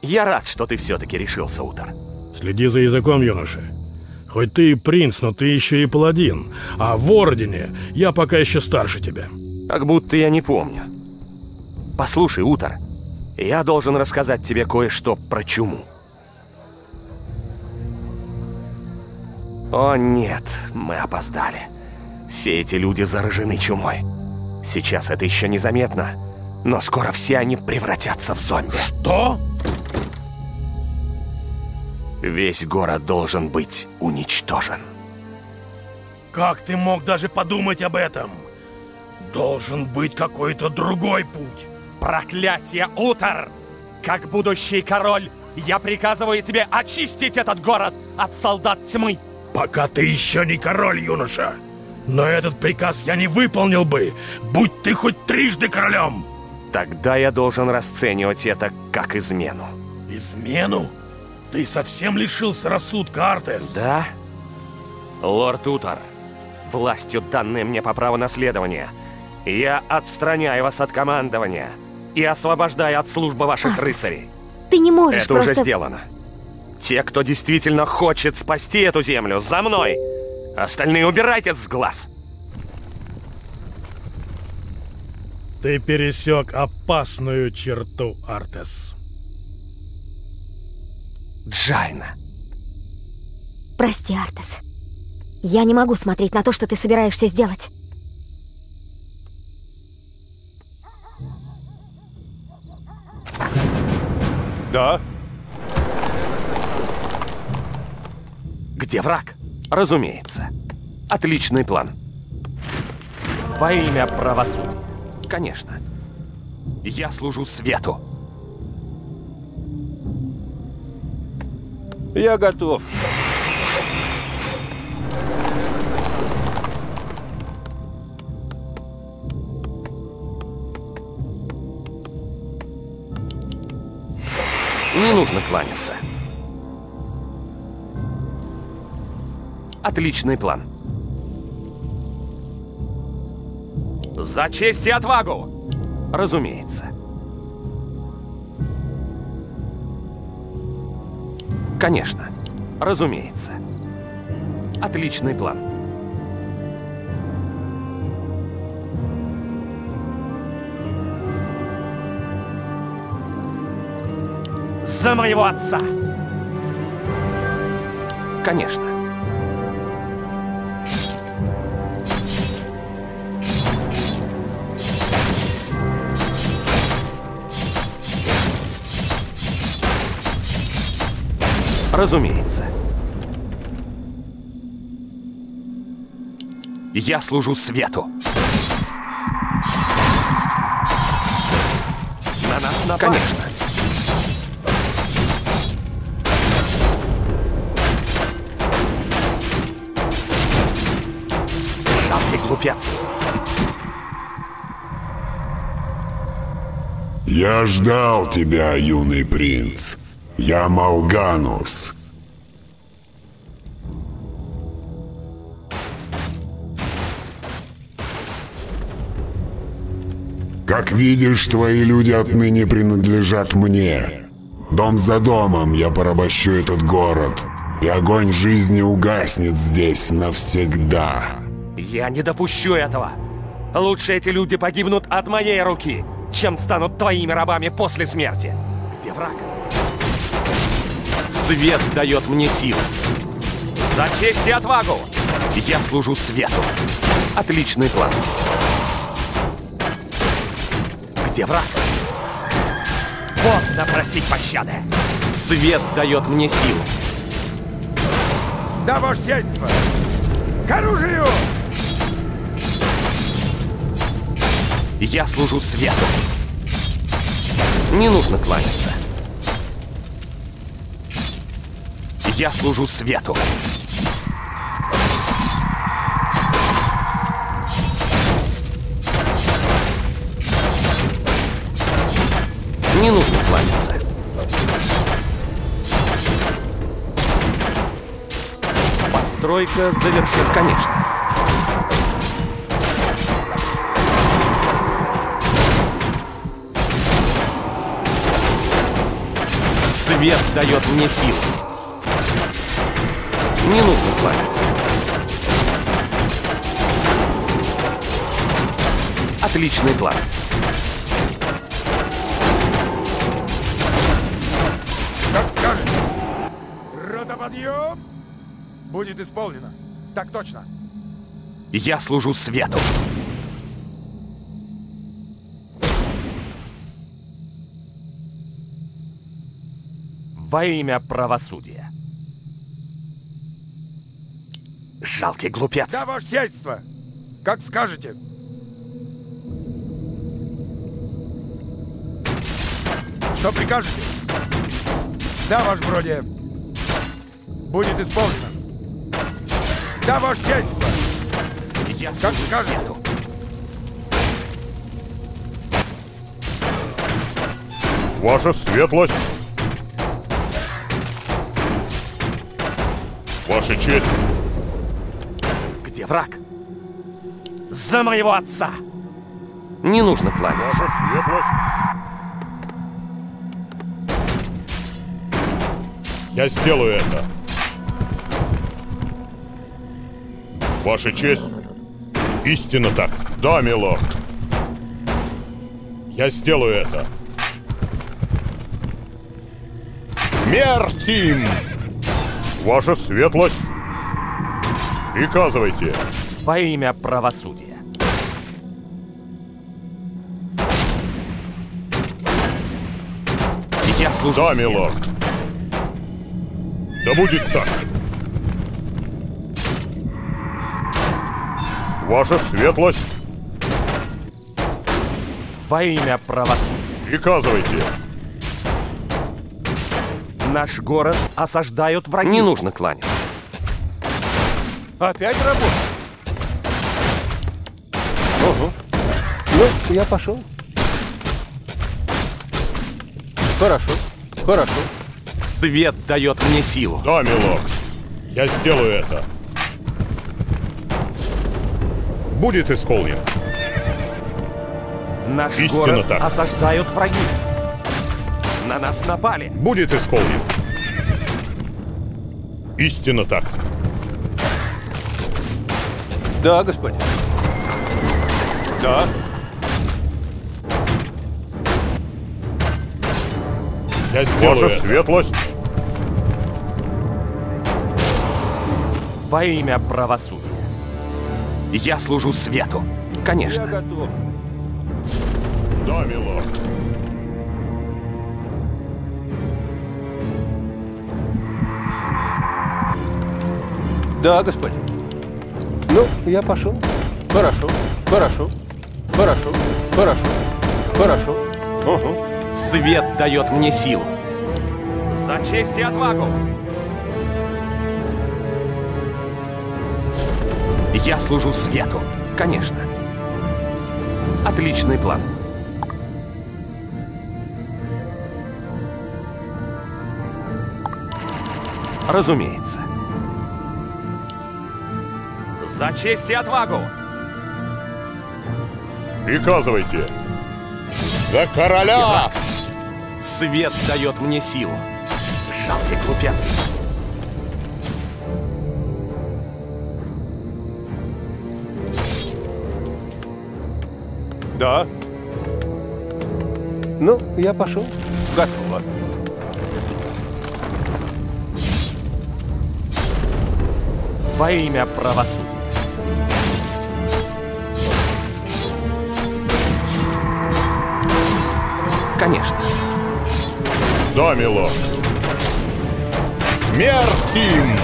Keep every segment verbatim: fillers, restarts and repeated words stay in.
Я рад, что ты все-таки решился, Утар. Следи за языком, юноша. Хоть ты и принц, но ты еще и паладин. А в Ордене я пока еще старше тебя. Как будто я не помню. Послушай, Утар, я должен рассказать тебе кое-что про чуму. О нет, мы опоздали. Все эти люди заражены чумой. Сейчас это еще незаметно, но скоро все они превратятся в зомби. Что? Весь город должен быть уничтожен. Как ты мог даже подумать об этом? Должен быть какой-то другой путь. Проклятие, Утар! Как будущий король, я приказываю тебе очистить этот город от солдат тьмы. Пока ты еще не король, юноша. Но этот приказ я не выполнил бы, будь ты хоть трижды королем. Тогда я должен расценивать это как измену. Измену? Ты совсем лишился рассудка, Артес? Да? Лорд Утар, властью, данной мне по праву наследования, я отстраняю вас от командования и освобождаю от службы ваших Артес, рыцарей. Ты не можешь Это просто... уже сделано. Те, кто действительно хочет спасти эту землю, за мной! Остальные убирайтесь с глаз! Ты пересек опасную черту, Артес. Джайна. Прости, Артес. Я не могу смотреть на то, что ты собираешься сделать. Да? Где враг? Разумеется. Отличный план. Во имя правосудия. Конечно. Я служу свету. Я готов. Не нужно кланяться. Отличный план. За честь и отвагу! Разумеется. Конечно. Разумеется. Отличный план. За моего отца! Конечно. Разумеется. Я служу свету. На нас напали. Конечно. Жалкий глупец. Я ждал тебя, юный принц. Я Малганус. Как видишь, твои люди отныне принадлежат мне. Дом за домом я порабощу этот город, и огонь жизни угаснет здесь навсегда. Я не допущу этого. Лучше эти люди погибнут от моей руки, чем станут твоими рабами после смерти. Где враг? Свет дает мне силу. За честь и отвагу! Я служу свету. Отличный план. Где враг? Поздно просить пощады. Свет дает мне силу. Да, ваше сиятельство! К оружию! Я служу свету. Не нужно кланяться. Я служу свету. Не нужно кланяться. Постройка завершена, конечно. Свет дает мне силу. Не нужно кланяться. Отличный план. Как скажете. Рота, подъем! Будет исполнено. Так точно. Я служу свету. Во имя правосудия. Жалкий глупец. Да, ваше сиятельство. Как скажете. Что прикажете? Да, ваше бродие. Будет исполнено. Да, ваше сиятельство. Я Как служу скажете. свету. Ваша светлость. Ваша честь. Где враг? За моего отца! Не нужно кланяться. Ваша светлость. Я сделаю это. Ваша честь. Истинно так. Да, милорд. Я сделаю это. Смерть им! Ваша светлость. Приказывайте. Во имя правосудия. Я служу Да, свету. милорд. Да будет так. Ваша светлость. Во имя правосудия. Приказывайте. Наш город осаждают враги. Не нужно кланяться. Опять работа? Ого. Ну, я пошел. Хорошо, хорошо. Свет дает мне силу. Да, милорд. Я сделаю это. Будет исполнен. Наш Истинно город так. осаждают враги. На нас напали. Будет исполнен. Истинно так. Да, господин. Да. Я сделаю Ваша это. Светлость. Во имя правосудия. Я служу свету. Конечно. Я готов. Да, милорд. Да, господин. Ну, я пошел. Хорошо, хорошо, хорошо, хорошо, хорошо. Угу. Свет дает мне силу. За честь и отвагу. Я служу свету. Конечно. Отличный план. Разумеется. За честь и отвагу! Приказывайте. За короля! Свет дает мне силу. Жалкий глупец. Да. Ну, я пошел. Готово. Во имя правосудия. Конечно. Да, милорд. Смерть им!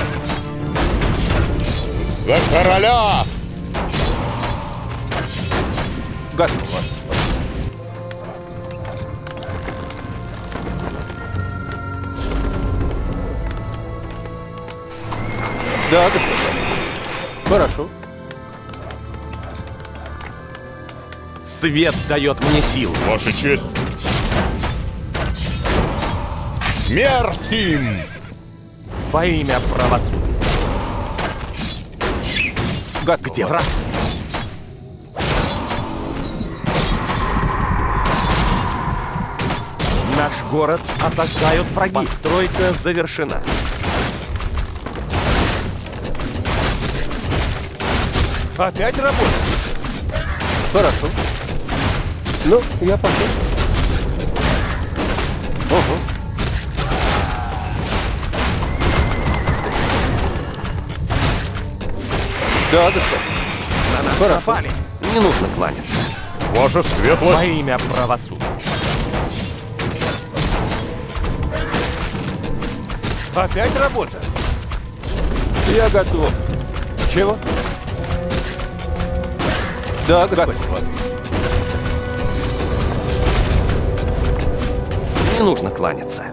За короля! Готово. Да, господин. Хорошо. Свет дает мне силу. Ваша честь. Смерть им! Во имя правосудия. Готово. Где враг? Наш город осаждают враги. Постройка завершена. Опять работа? Хорошо. Ну, я пошел. Ого. Да, господин. На нас Хорошо. напали. Не нужно кланяться. Ваша светлость. Во имя правосудия. Опять работа? Я готов. Чего? Да, господин. Не нужно кланяться.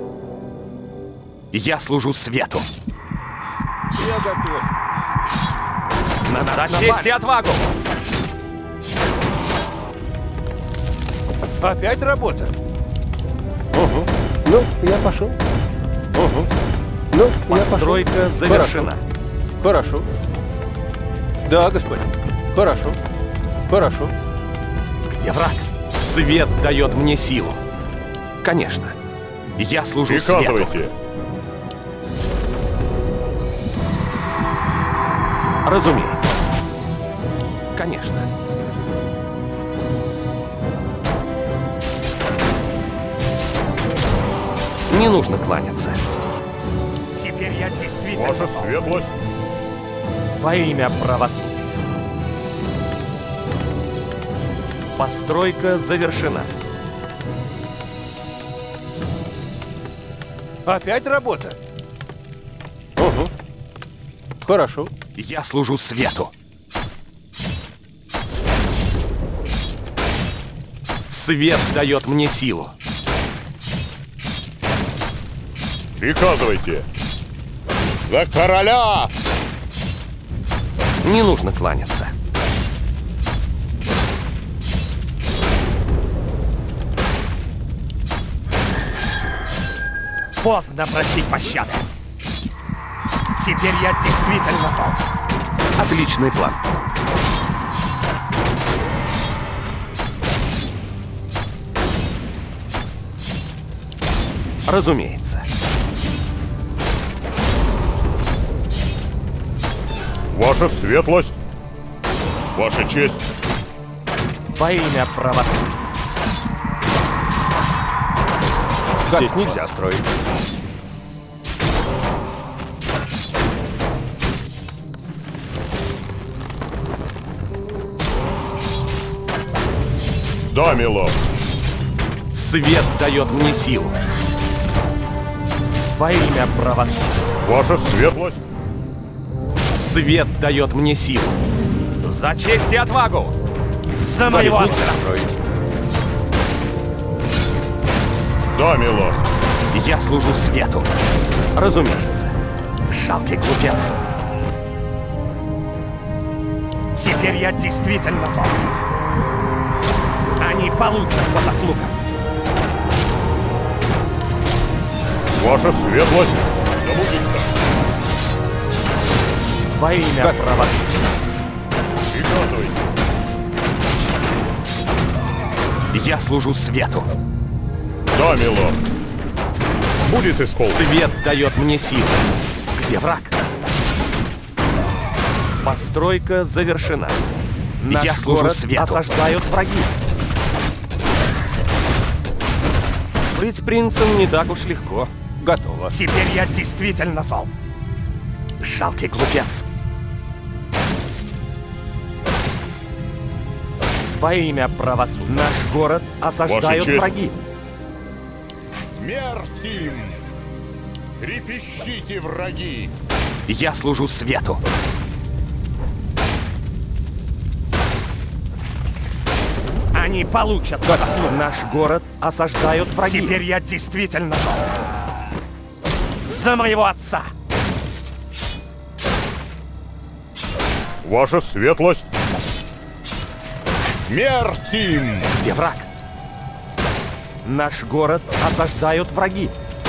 Я служу свету. Я готов. На нас За честь и отвагу! Опять работа? Угу. Ну, я пошел. Угу. Ну, я пошел. Постройка завершена. Хорошо. Хорошо. Да, господин. Хорошо. Хорошо. Где враг? Свет дает мне силу. Конечно. Я служу свету. Приказывайте. Разумеется. Конечно. Не нужно кланяться. Теперь я действительно... Ваша светлость. Во имя правосудия. Постройка завершена. Опять работа? Угу. Хорошо. Я служу свету. Свет дает мне силу. Приказывайте. За короля! Не нужно кланяться. Поздно просить пощады. Теперь я действительно зол. Отличный план. Разумеется. Ваша светлость. Ваша честь. Во имя правосудия. Здесь нельзя строить. Да, милорд. Свет дает мне силу. Во имя правосудия. Ваша светлость. Свет дает мне силу. За честь и отвагу! За моего Здесь отца! нельзя строить. Да, милорд. Я служу свету. Разумеется. Жалкий глупец. Теперь я действительно зол. Они получат по заслугам. Ваша светлость. Да будет так. Во имя Как? правосудия. Приказывайте. Я служу свету. Да, милорд. Будет исполнено. Свет дает мне силу. Где враг? Постройка завершена. Наш Я служу город свету. осаждают враги. Быть принцем не так уж легко. Готово. Теперь я действительно зол. Жалкий глупец. Во имя правосудия. Наш город осаждают честь. враги. Смерть им! Трепещите, враги! Я служу свету. Они получат по заслугам. Наш город осаждают враги. Теперь я действительно зол. За моего отца. Ваша светлость! Смерть им! Где враг? Наш город осаждают враги.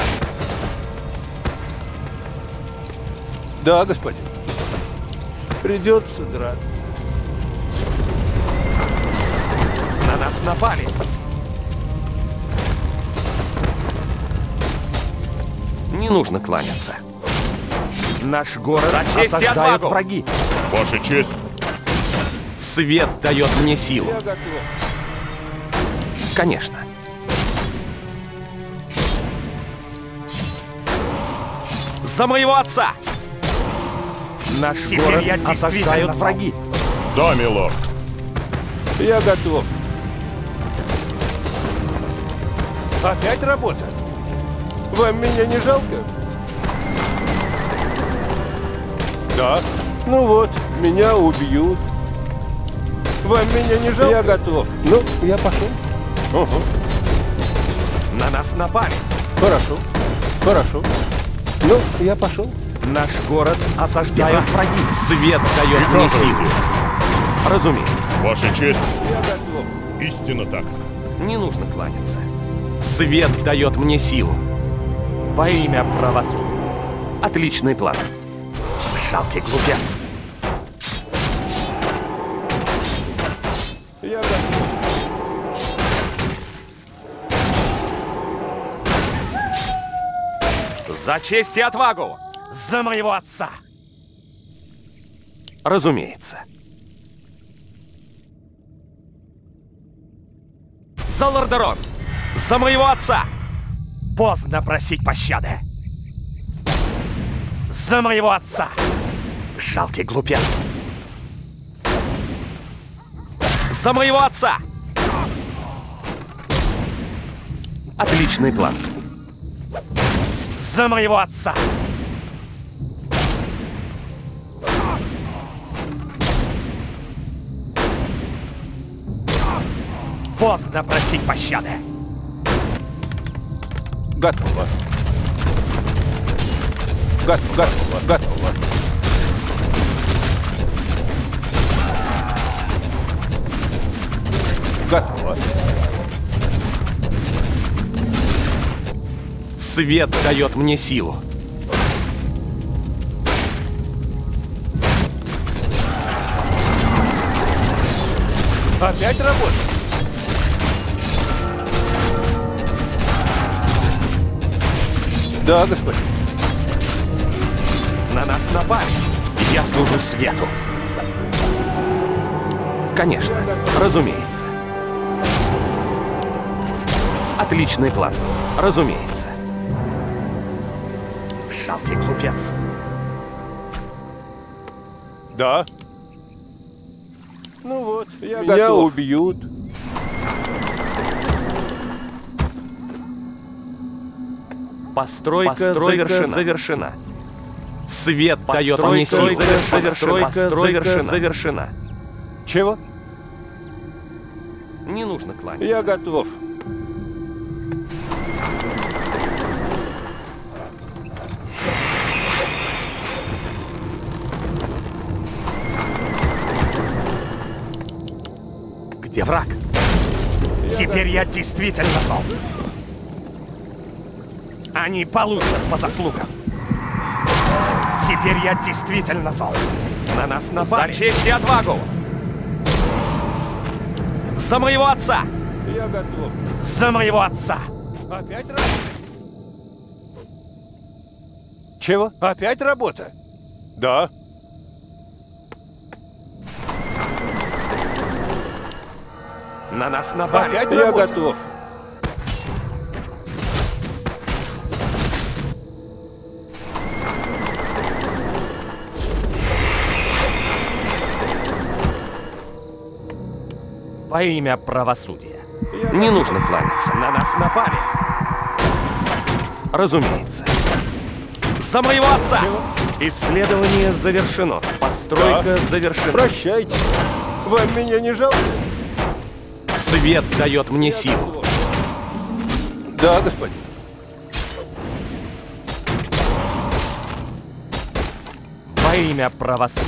Да, господин. Придется драться. На нас напали. Не нужно кланяться. Наш город За честь и осаждают отвагу! враги. Ваша честь. Свет дает мне силу. Я готов. Конечно. За моего отца! Наш Теперь город я действительно осаждают зол. враги. Да, милорд. Я готов. Опять работа? Вам меня не жалко? Да. Ну вот, меня убьют. Вам меня не жалко? Я готов. Ну, я пошел. Угу. На нас напали. Хорошо. Хорошо. Ну, я пошел. Наш город осаждают враги. Свет дает мне Приказ, силу. Разумеется. Ваша честь. Я готов. Истинно так. Не нужно кланяться. Свет дает мне силу. Во имя правосудия. Отличный план. Жалкий глупец. Я готов. За честь и отвагу! За моего отца! Разумеется. За Лордерон! За моего отца! Поздно просить пощады. За моего отца! Жалкий глупец! За моего отца! Отличный план. За моего отца! Поздно просить пощады. Готово. Готово, готово, готово. Готово. Свет дает мне силу. Опять работа? Да, господин. На нас напали. Я служу свету. Конечно, разумеется. Отличный план. Разумеется. Жалкий глупец. Да. Ну вот, я Меня готов. убьют. Постройка, Постройка завершена. завершена. Свет дает мне силу. Постройка Постройка завершена. завершена. Чего? Не нужно кланяться. Я готов. Где враг? Теперь я действительно зол. Они получат по заслугам. Теперь я действительно зол. На нас напали. За честь и отвагу! За моего отца! Я готов. За моего отца! Опять работа? Чего? Опять работа? Да. На нас напали. Опять я работа? готов. Во имя правосудия. Я Не готов. нужно кланяться. На нас напали. Разумеется. За моего отца! Чего? Исследование завершено. Постройка Да. завершена. Прощайте. Вам меня не жалко? Свет дает мне Я силу. готов. Да, господин. Во имя правосудия.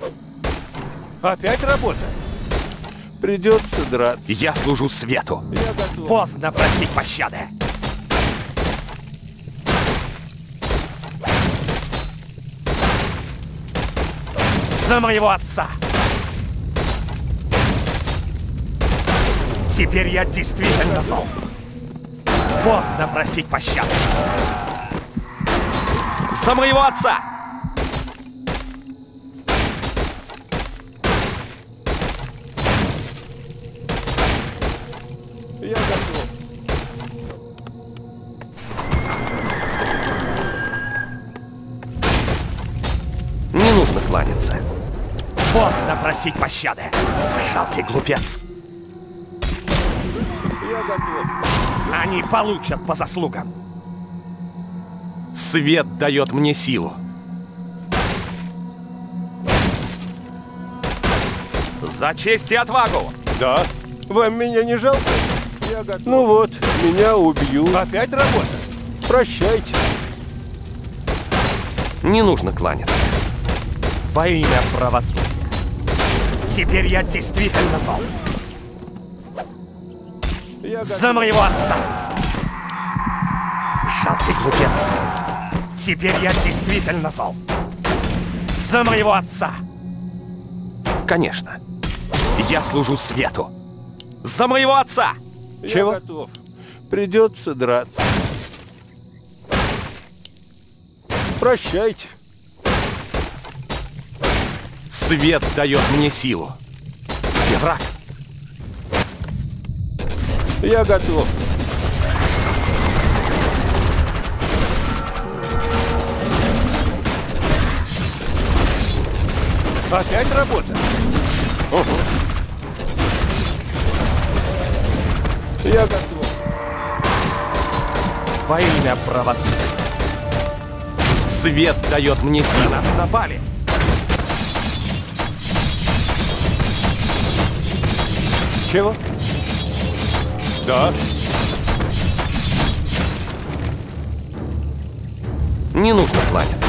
Опять работа? Придется драться. Я служу свету. Я готов. Поздно просить пощады. За моего отца! Теперь я действительно зол. Поздно просить пощады. За моего отца! Я готов. Не нужно кланяться. Поздно просить пощады. Жалкий глупец. Я готов. Они получат по заслугам. Свет дает мне силу. За честь и отвагу! Да. Вам меня не жалко? Я готов. Ну вот, меня убьют. Опять работа? Прощайте. Не нужно кланяться. Во имя правосудия. Теперь я действительно зол. Я готов. За моего отца! Жалкий глупец. Теперь я действительно зол. За моего отца! Конечно. Я служу свету. За моего отца! Я Чего? готов. Придется драться. Прощайте. Свет дает мне силу. Где враг? Я готов. Опять работа? Ого. Я готов. Во имя правосудия. Свет дает мне силу. Нас напали. Чего? Да. Не нужно кланяться.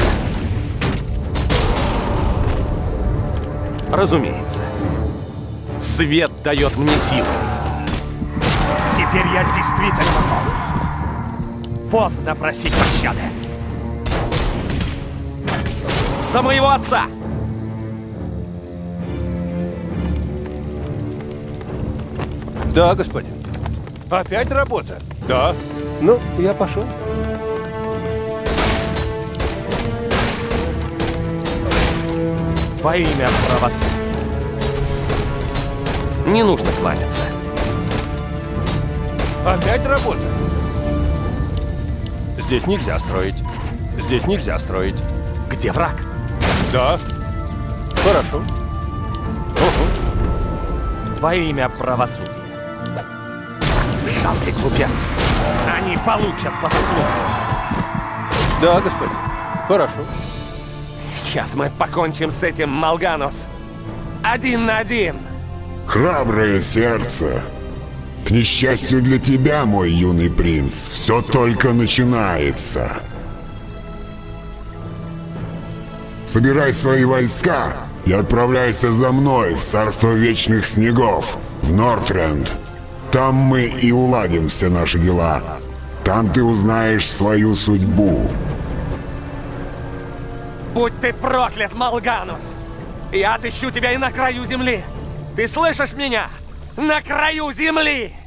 Разумеется. Свет дает мне силу. Теперь я действительно зол. Поздно просить пощады. За моего отца! Да, господин. Опять работа? Да. Ну, я пошел. Во имя правосудия. Не нужно кланяться. Опять работа? Здесь нельзя строить. Здесь нельзя строить. Где враг? Да. Хорошо. Ого. Во имя правосудия. Жалкий глупец. Они получат по заслугам. Да, господин. Хорошо. Сейчас мы покончим с этим, Малганус. Один на один. Храброе сердце. К несчастью для тебя, мой юный принц, все только начинается. Собирай свои войска и отправляйся за мной в царство вечных снегов, в Нортренд. Там мы и уладим все наши дела. Там ты узнаешь свою судьбу. Будь ты проклят, Малганус! Я отыщу тебя и на краю земли! Ты слышишь меня? На краю земли!